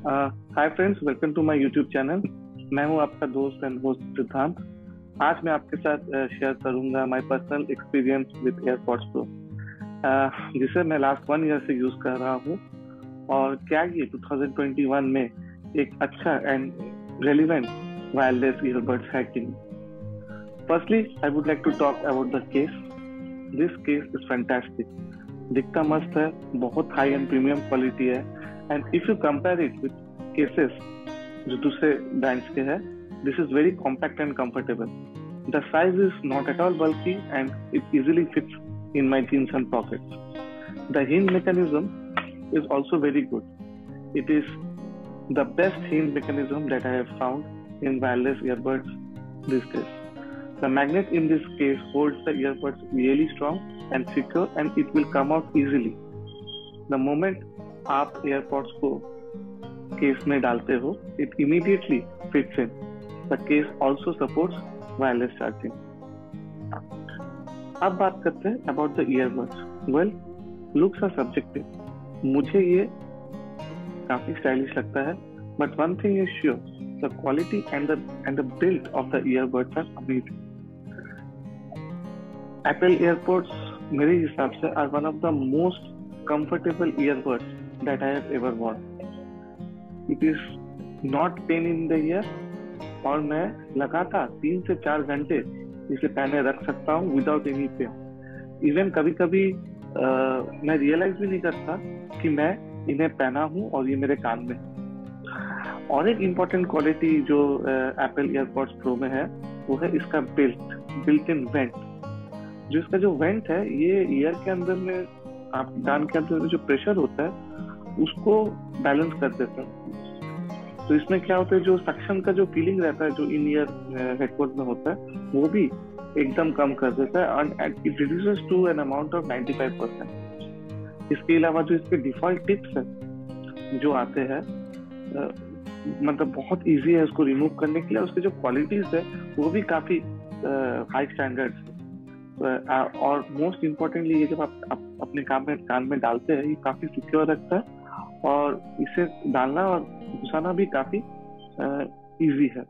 Hi friends, welcome to my YouTube channel. मैं हूं आपका दोस्त एंड होस्ट सिद्धांत। आज मैं आपके साथ शेयर करूंगा my personal experience with AirPods Pro, जिसे मैं लास्ट 1 ईयर से यूज कर रहा हूं। और क्या ये 2021 में एक अच्छा एंड रेलिवेंट वायरलेस ईयरबड्स है कि नहीं। Firstly I would like to talk about the case. This case is fantastic. दिखता मस्त है, बहुत हाई एंड प्रीमियम क्वालिटी है। And if you compare it with cases जो दूसरे ब्रांड्स के हैं, this is very compact and comfortable. The size is not at all bulky and it easily fits in my jeans and pockets. द hinge mechanism is also very good. It is the best hinge mechanism that I have found in wireless earbuds these days. The magnet in this case holds the earbuds really strong and secure, and it will come out easily. The moment आप earpods को case में डालते हो, it immediately fits in. The case also supports wireless charging. अब बात करते हैं about the earbuds. Well, looks are subjective. मुझे ये काफी स्टाइलिश लगता है, but one thing is sure, the quality and the build of the earbuds are amazing. Apple earpods मेरे हिसाब से are one of the most comfortable earbuds that I have ever worn. It is not pain in the ear, और मैं लगातार 3 से 4 घंटे इसे पहने रख सकता हूँ विदाउट एनी पेन। इवन कभी कभी मैं रियलाइज भी नहीं करता कि मैं इन्हें पहना हूँ और ये मेरे कान में। और एक इम्पॉर्टेंट क्वालिटी जो एप्पल एयरपॉड्स प्रो में है, वो है इसका बिल्ट इन वेंट। जो इसका जो वेंट है, ये ईयर के अंदर में, आप कान के अंदर में जो प्रेशर होता है उसको बैलेंस कर देता है। तो इसमें क्या होता है, जो सक्शन का जो फीलिंग रहता है जो इन ईयर हेडफोन में होता है, वो भी एकदम कम कर देता है and it reduces to an amount of 95%। इसके अलावा जो इसके डिफॉल्ट टिप्स है जो आते हैं, मतलब बहुत इजी है उसको रिमूव करने के लिए। उसके जो क्वालिटीज है वो भी काफी हाई स्टैंडर्ड्स है। और मोस्ट इम्पोर्टेंटली, ये जब आप अपने कान में डालते हैं, ये काफी सिक्योर रखता है और इसे डालना और घुसाना भी काफी इजी है।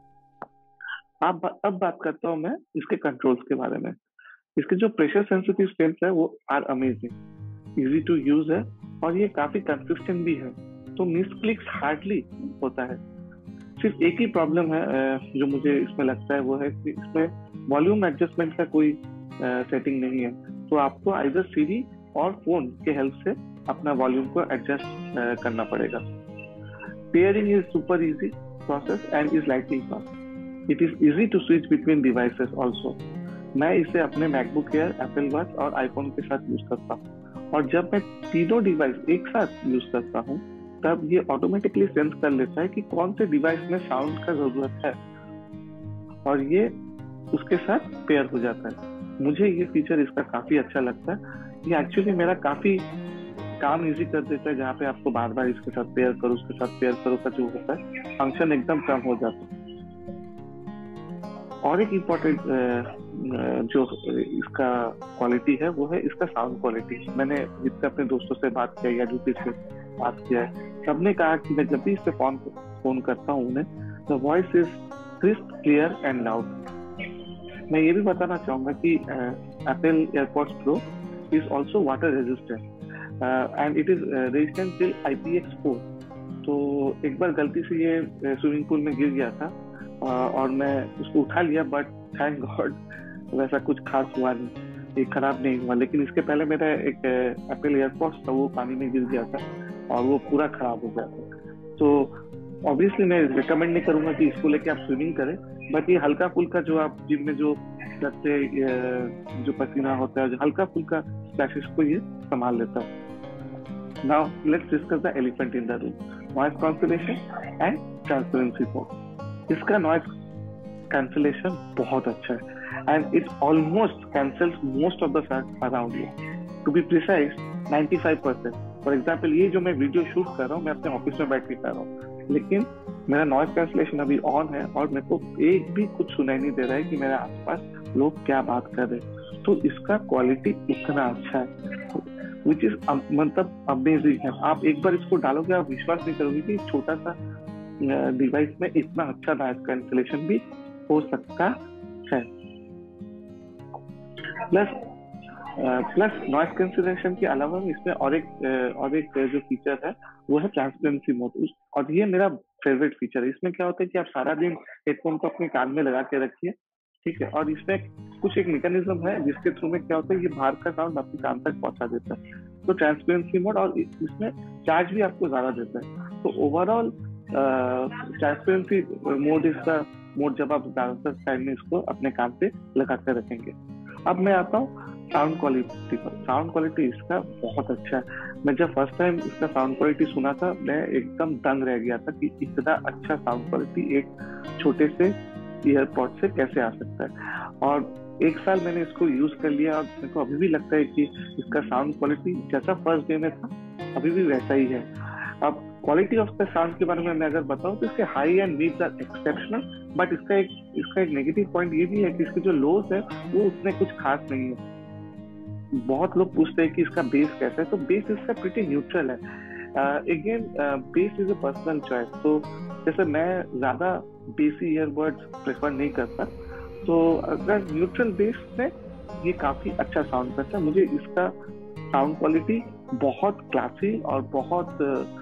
अब बात करता हूँ मैं इसके कंट्रोल्स के बारे में। इसके जो प्रेशर सेंसिटिव स्टेप्स है वो are amazing, easy to use है और ये काफी कंसिस्टेंट भी है, तो मिस क्लिक्स हार्डली होता है। सिर्फ एक ही प्रॉब्लम है जो मुझे इसमें लगता है, वो है कि इसमें वॉल्यूम एडजस्टमेंट का कोई सेटिंग नहीं है। तो आपको आइदर सीरी और फोन के हेल्प से अपना वॉल्यूम को एडजस्ट करना पड़ेगा। Pairing is super easy process and is lightning fast. It is easy to switch between devices also. मैं इसे अपने मैकबुक एयर, एप्पल वॉच और आईफोन के साथ यूज करता हूँ, और जब मैं तीनों डिवाइस एक साथ यूज करता हूँ तब ये ऑटोमेटिकली सेंस कर लेता है कि कौन से डिवाइस में साउंड का जरूरत है और ये उसके साथ पेयर हो जाता है। मुझे ये फीचर इसका काफी अच्छा लगता है। ये एक्चुअली मेरा काफी काम इजी कर देता है, जहाँ पे आपको बार बार इसके साथ पेयर करो, उसके साथ पेयर करो का जो होता है फंक्शन एकदम कम हो जाता है। और एक इम्पोर्टेंट जो इसका क्वालिटी है वो है इसका साउंड क्वालिटी। मैंने जितने अपने दोस्तों से बात किया या यूट्यूब से बात किया है, सबने कहा कि मैं जब भी इससे फोन करता हूँ उन्हें, the voice is crisp, clear and loud. मैं ये भी बताना चाहूंगा कि Apple AirPods Pro is also water resistant and it is resistant till IPX4। तो एक बार गलती से ये स्विमिंग पूल में गिर गया था और मैं उसको उठा लिया, बट थैंक गॉड वैसा कुछ खास हुआ नहीं, ये खराब नहीं हुआ। लेकिन इसके पहले मेरा एक एप्पल एयरपॉड्स था, वो पानी में गिर गया था और वो पूरा खराब हो गया था। तो ऑब्वियसली मैं रिकमेंड नहीं करूंगा कि इसको लेके आप स्विमिंग करें, बट ये हल्का फुल्का जो आप जिम में जो करते जो पसीना होता है, जो हल्का फुल्का स्प्लैशेस को ये संभाल लेता है। Now let's discuss the elephant in the room, noise cancellation and transparency mode. इसका नॉइज कैंसलेशन बहुत अच्छा है and it almost cancels most of the sound around you. To be precise 95%। For example, ये जो मैं वीडियो शूट कर रहा हूँ, मैं अपने ऑफिस में बैठ के कर रहा हूँ, लेकिन मेरा नॉइज कैंसलेशन अभी ऑन है और मेरे को एक भी कुछ सुनाई नहीं दे रहा है कि मेरे आसपास लोग क्या बात कर रहे हैं। तो इसका क्वालिटी इतना अच्छा है। विच इज मतलब अमेजिंग है। आप एक बार इसको डालोगे, आप विश्वास नहीं करोगे कि छोटा सा डिवाइस में इतना अच्छा नॉइज कैंसिलेशन भी हो सकता है। प्लस नॉइज कैंसिलेशन के अलावा इसमें और एक जो फीचर है वो है ट्रांसपेरेंसी मोड। और ये मेरा फेवरेट फीचर है। इसमें क्या होता है कि आप सारा दिन हेडफोन को अपने कान में लगा के रखिए, ठीक है, और इसमें कुछ एक मैकेनिज्म है जिसके थ्रू में क्या होता है, ये बाहर का साउंड आपके कान तक पहुंचा देता है। तो ट्रांसपेरेंसी मोड, और इसमें चार्ज भी आपको ज्यादा देता है। तो ओवरऑल ट्रांसपेरेंसी मोड इसका मोड जब आप ज्यादातर टाइम में इसको अपने कान पे लगा कर रखेंगे। अब मैं आता हूँ साउंड क्वालिटी पर। साउंड क्वालिटी इसका बहुत अच्छा है। मैं जब फर्स्ट टाइम इसका साउंड क्वालिटी सुना था, मैं एकदम दंग रह गया था कि इतना अच्छा साउंड क्वालिटी एक छोटे से ईयरपॉड से कैसे आ सकता है। और एक साल मैंने इसको यूज कर लिया और मेरे को अभी भी लगता है कि इसका साउंड क्वालिटी जैसा फर्स्ट डे में था अभी भी वैसा ही है। अब क्वालिटी ऑफ द साउंड के बारे में मैं अगर बताऊं तो इसके high end mids are exceptional, but इसका एक नेगेटिव पॉइंट ये भी है कि इसके जो लोज है वो उतने कुछ खास नहीं है। बहुत लोग पूछते हैं कि इसका बेस कैसा है, तो बेस इसका प्रीटी न्यूट्रल है। Again base is a personal choice. तो जैसे मैं ज्यादा बेसी ईयरबड्स प्रेफर नहीं करता, तो अगर न्यूट्रल बेस में ये काफी अच्छा साउंड करता है। मुझे इसका साउंड क्वालिटी बहुत क्लासी और बहुत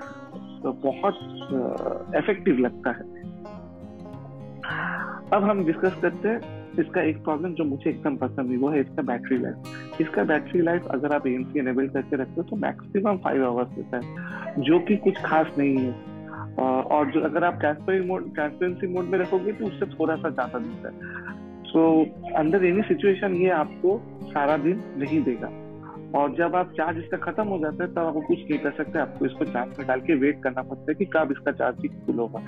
इफेक्टिव लगता है। अब हम डिस्कस करते हैं इसका एक प्रॉब्लम जो मुझे एकदम पसंद नहीं, वो है इसका बैटरी लाइफ। इसका बैटरी लाइफ अगर आप ANC एनेबल करके रखते हो तो मैक्सिमम 5 आवर्स देता है, जो कि कुछ खास नहीं है। और जो अगर आप ट्रांसपेरेंसी मोड में रखोगे तो उससे थोड़ा सा ज्यादा देता है। सो अंडर एनी सिचुएशन ये आपको सारा दिन नहीं देगा। और जब आप चार्ज इसका खत्म हो जाता है तब आप कुछ नहीं कर सकते, आपको इसको चार्ज में डाल के वेट करना पड़ता है कि कब इसका चार्जिंग फुल होगा।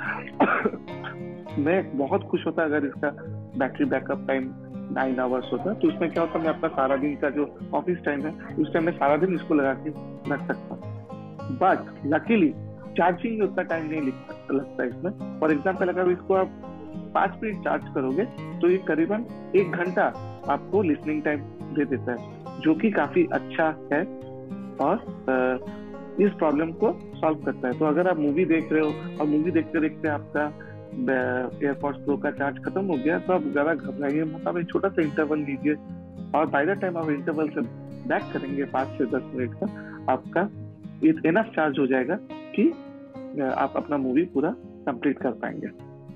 मैं बहुत खुश होता अगर इसका बैटरी बैकअप टाइम 9 आवर्स होता, तो उसमें क्या होता, मैं अपना सारा दिन का जो ऑफिस टाइम है उस टाइम में सारा दिन इसको लगा के रख सकता। बट लकीली चार्जिंग में उतना टाइम नहीं लगता इसमें। फॉर एग्जाम्पल अगर इसको आप 5 मिनट चार्ज करोगे तो ये करीबन 1 घंटा आपको लिसनिंग टाइम दे देता है, जो कि काफी अच्छा है और इस प्रॉब्लम को सॉल्व करता है। तो अगर आप मूवी देख रहे हो और मूवी देखते देखते आपका एयरपॉड्स प्रो का चार्ज खत्म हो गया, तो आप ज्यादा घबराइए मत, आप एक छोटा सा इंटरवल लीजिए और बाय द टाइम आप इंटरवल से बैक करेंगे 5 से 10 मिनट का, आपका इनफ चार्ज हो जाएगा कि आप अपना मूवी पूरा कंप्लीट कर पाएंगे।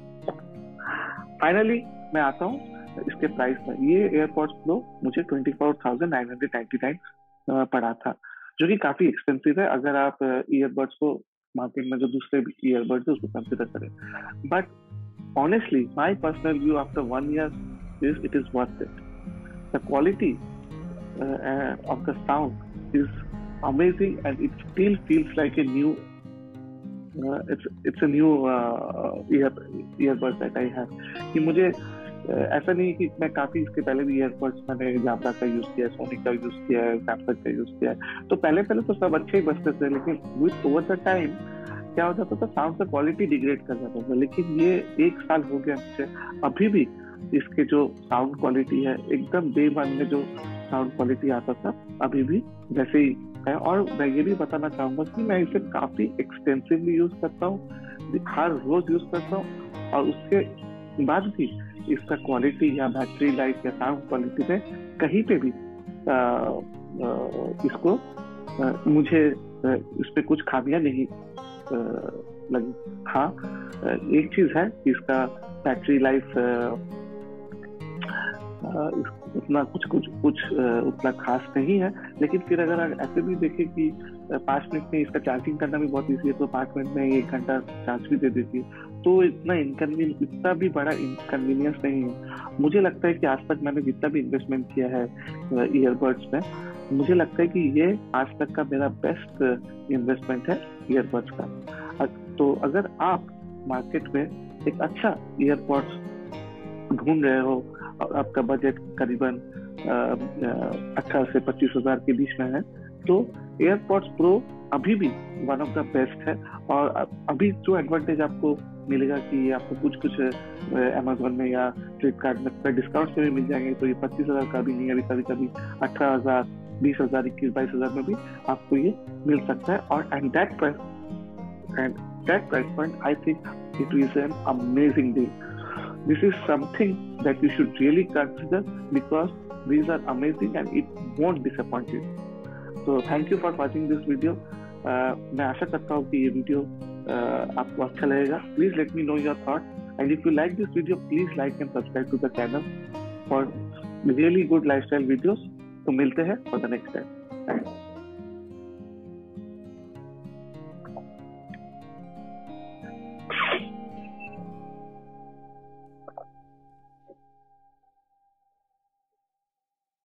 फाइनली मैं आता हूँ इसके प्राइस में। ये एयरपॉड्स प्रो मुझे 24,999 पड़ा था, जो कि काफी एक्सपेंसिव है अगर आप ईयरबड्स को मार्केट में जो दूसरे ईयरबड्स है उसको कंसिडर करें। But honestly my personal view after 1 year is it is worth it. The quality of the sound is amazing and it still feels like a new it's a new earbuds that I have. कि मुझे ऐसा नहीं कि मैं काफी इसके पहले भी ईयरबड्स मैंने जाब्रा का यूज किया है, सोनी का यूज किया है, सैमसंग का यूज किया है, तो पहले तो सब अच्छे ही बजते थे, लेकिन विद ओवर द टाइम क्या हो जाता था, साउंड का क्वालिटी डिग्रेड कर जाता था। लेकिन ये 1 साल हो गया मुझे, अभी भी इसके जो साउंड क्वालिटी है एकदम डे 1 में जो साउंड क्वालिटी आता था अभी भी वैसे ही है। और मैं ये भी बताना चाहूंगा कि मैं इसे काफी एक्सटेंसिवली यूज करता हूँ, हर रोज यूज करता हूँ, और उसके बाद भी इसका क्वालिटी या बैटरी लाइफ या साउंड क्वालिटी में कहीं पे भी इसको मुझे इस पे कुछ खामियां नहीं लगी। हाँ, एक चीज है कि इसका बैटरी लाइफ उतना कुछ उतना खास नहीं है, लेकिन फिर अगर ऐसे भी देखें कि 5 मिनट में इसका चार्जिंग करना भी बहुत ईजी है, तो 5 मिनट में 1 घंटा चार्ज भी दे देती है, तो इतना भी बड़ा इनकन्वीनियंस नहीं है। मुझे लगता है कि आज तक मैंने जितना भी इन्वेस्टमेंट किया है ईयरबड्स में, मुझे लगता है कि ये आज तक का मेरा बेस्ट इन्वेस्टमेंट है ईयरबड्स का। तो अगर आप मार्केट में एक अच्छा ईयरबड्स ढूंढ रहे हो और आपका बजट करीबन 18 से 25 हजार के बीच में है, तो एयरपॉड्स प्रो अभी भी वन ऑफ द बेस्ट है। और अभी जो एडवांटेज आपको मिलेगा कि आपको कुछ अमेजोन में या फ्लिपकार्ट में डिस्काउंट में भी मिल जाएंगे, तो ये 25 हजार का भी नहीं है, अभी कभी 18 हजार 20,000 21-22,000 में भी आपको ये मिल सकता है। और and that price point I think it is an amazing deal. This is something that you should really consider because these are amazing and it won't disappoint you. So thank you for watching this video. मैं आशा करता हूँ कि ये video आपको अच्छा लगेगा. Please let me know your thoughts, and if you like this video, please like and subscribe to the channel for really good lifestyle videos. तो मिलते हैं for the next time. Thanks.